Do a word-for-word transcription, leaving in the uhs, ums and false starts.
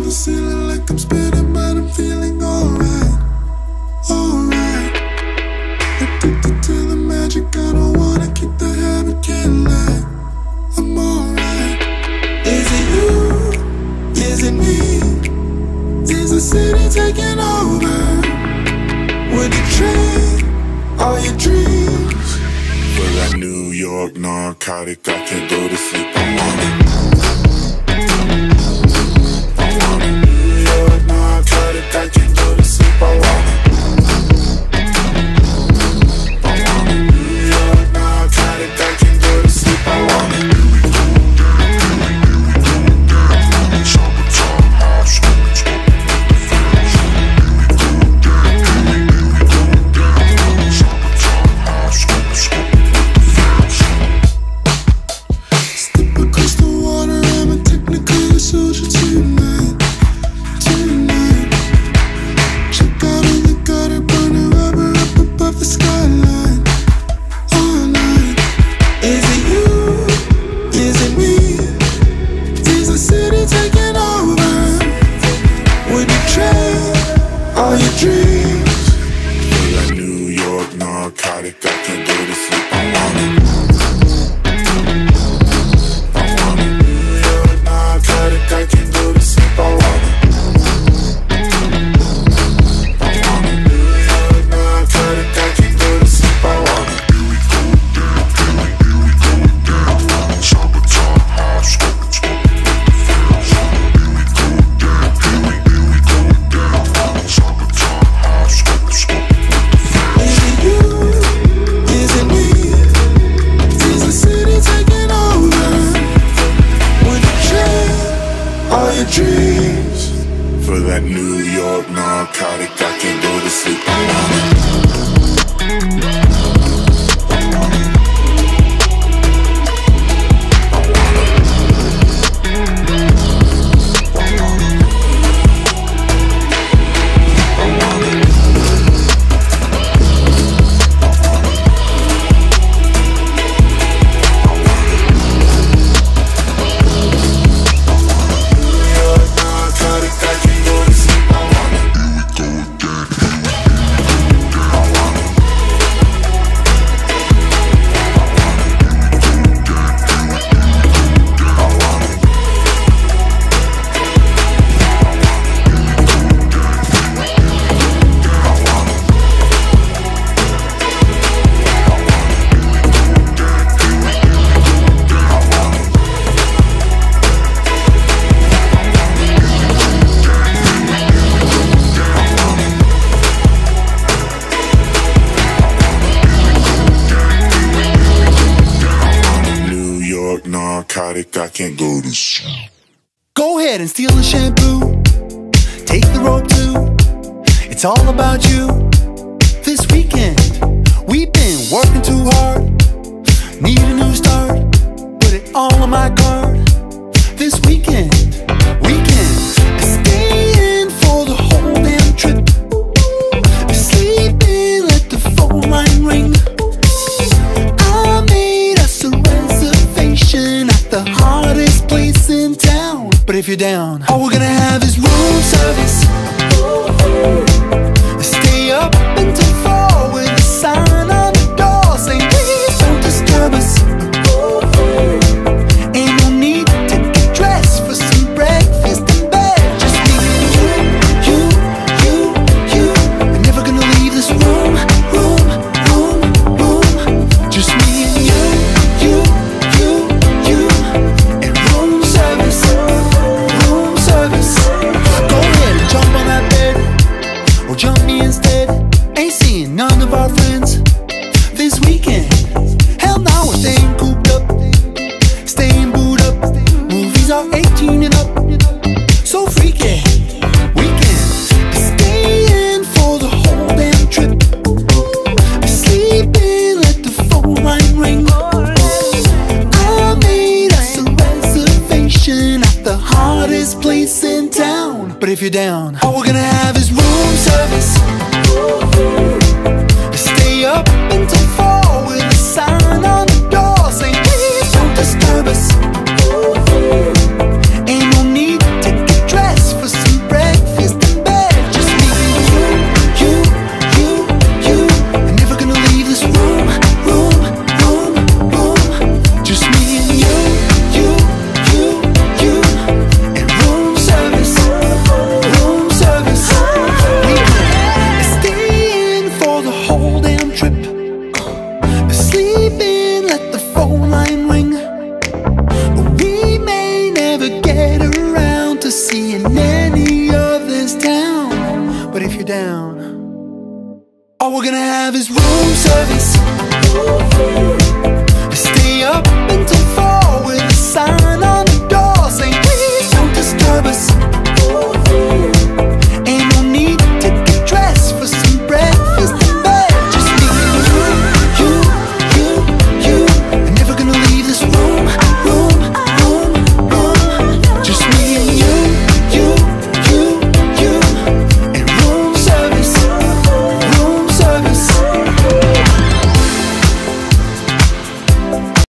the ceiling like I'm spitting, but I'm feeling alright, alright. Addicted to the magic, I don't wanna keep the habit, can't lie, I'm alright. Is it you? Is it me? Is the city taking over? Would you trade all your dreams for that New York narcotic? I can't go to sleep, I want it. I want a New York narcotic, I can't go to sleep, I want it. I want a New York narcotic, I can't go to sleep, I want it. I can't go to sleep. Go ahead and steal the shampoo, take the rope too. It's all about you. This weekend we've been working too hard, need a new start, put it all on my card. This weekend we can stay in for the whole damn trip, sleep in, let the phone line ring. I made us a reservation at the hardest place in town. But if you're down, all we're gonna have is room service. Stay up until four with a sign on the door saying please don't disturb us. Ain't no need to get dressed for some breakfast in bed. Just me and you, you, you, you. We're never gonna leave this room, room, room, room. Just me and you, you, you, you. And room service, room service. Go ahead and jump on that bed, or jump me instead. Ain't seeing none of our friends this weekend. Hell no, we're staying cooped up, staying booed up. Movies are eighteen and up, so freaky. We can stay in for the whole damn trip, sleep in, let the phone line ring. I made us a reservation at the hardest place in town. But if you're down, all we're gonna have is room service. Stay up until four with a sign on the door saying please don't disturb us. Ain't no need to get dressed for down. All we're gonna have is room service